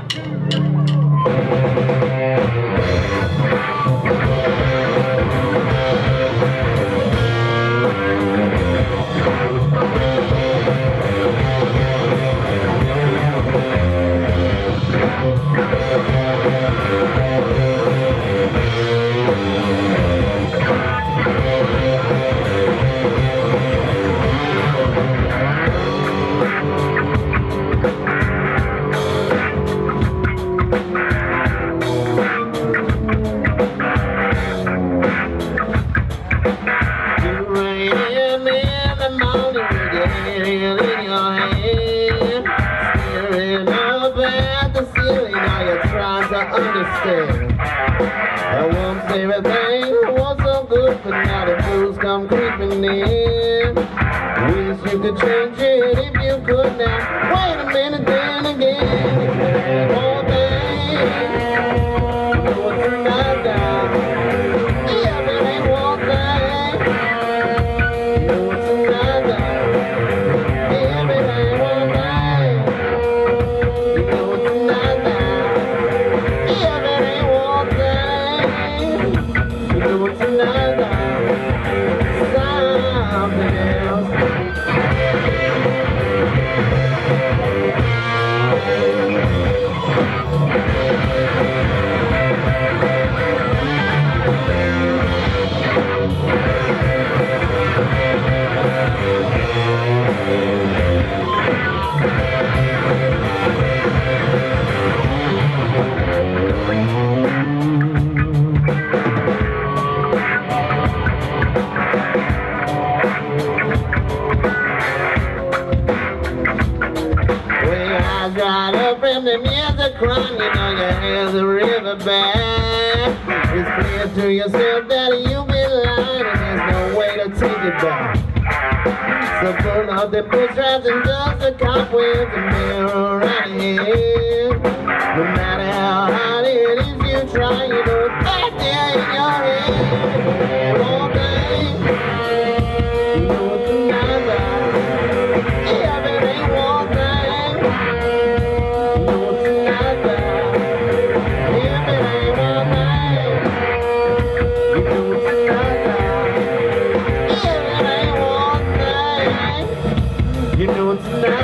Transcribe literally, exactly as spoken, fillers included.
Understand. I once everything was so good, but now the blues come creeping in. Wish you could change it if you could now. Wait a minute, then again. All day, you know what's in my down. Yeah, but ain't one thing. You know what's in my down. Yeah, but ain't one thing. You know what's in my down. The music crying, you know you hear the river back. It's clear to yourself that you've been lying and there's no way to take it back. So pull out the push straps and dust the cobwebs and mirror right here. No matter how hard it is you try, you know it's back there in your head. All day, you know what's in my mind. Yeah, but ain't one thing. You know it's not